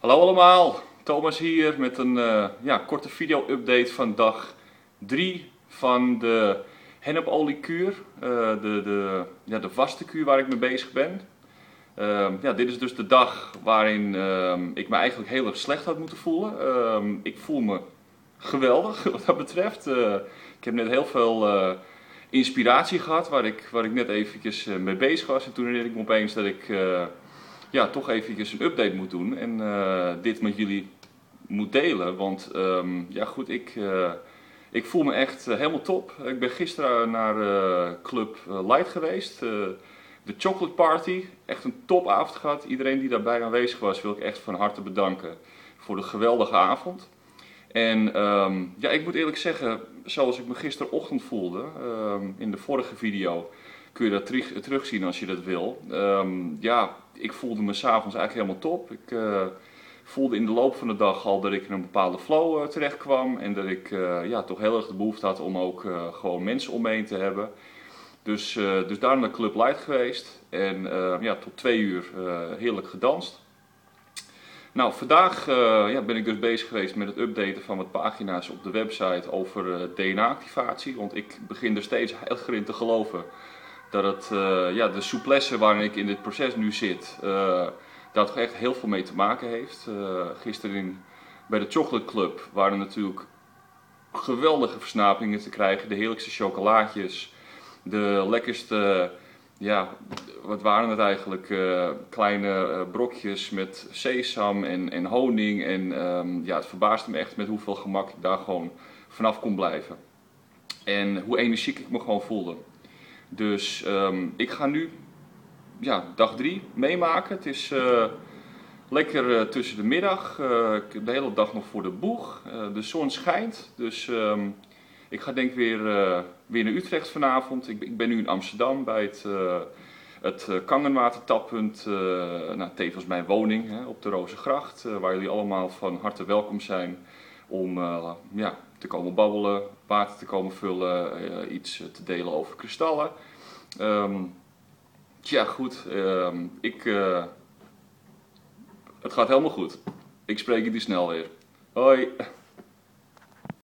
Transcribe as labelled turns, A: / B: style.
A: Hallo allemaal, Thomas hier met een korte video-update van dag 3 van de hennepoliekuur, de vaste kuur waar ik mee bezig ben. Dit is dus de dag waarin ik me eigenlijk heel erg slecht had moeten voelen. Ik voel me geweldig wat dat betreft. Ik heb net heel veel inspiratie gehad waar ik net eventjes mee bezig was en toen herinnerde ik me opeens dat ik toch eventjes een update moet doen en dit met jullie moet delen. Want ik voel me echt helemaal top. Ik ben gisteren naar Club Light geweest, de Chocolate Party. Echt een topavond gehad. Iedereen die daarbij aanwezig was wil ik echt van harte bedanken voor de geweldige avond. En ik moet eerlijk zeggen, zoals ik me gisterochtend voelde, in de vorige video kun je dat terugzien als je dat wil. Ik voelde me s'avonds eigenlijk helemaal top. Ik voelde in de loop van de dag al dat ik in een bepaalde flow terecht kwam. En dat ik toch heel erg de behoefte had om ook gewoon mensen om me heen te hebben. Dus daarom naar Club Light geweest. En tot 2 uur heerlijk gedanst. Nou, vandaag ben ik dus bezig geweest met het updaten van wat pagina's op de website over DNA-activatie. Want ik begin er steeds heiliger in te geloven dat het, de souplesse waarin ik in dit proces nu zit, daar toch echt heel veel mee te maken heeft. Gisteren bij de Chocolate Club waren natuurlijk geweldige versnaperingen te krijgen. De heerlijkste chocolaatjes, de lekkerste, wat waren het eigenlijk? Kleine brokjes met sesam en honing. En het verbaasde me echt met hoeveel gemak ik daar gewoon vanaf kon blijven. En hoe energiek ik me gewoon voelde. Dus ik ga nu dag 3 meemaken. Het is lekker tussen de middag. Ik heb de hele dag nog voor de boeg. De zon schijnt. Dus ik ga denk weer naar Utrecht vanavond. Ik ben nu in Amsterdam bij het Kangenwatertappunt. Tevens mijn woning op de Rozengracht. Waar jullie allemaal van harte welkom zijn om te komen babbelen, water te komen vullen, iets te delen over kristallen. Het gaat helemaal goed. Ik spreek jullie snel weer. Hoi!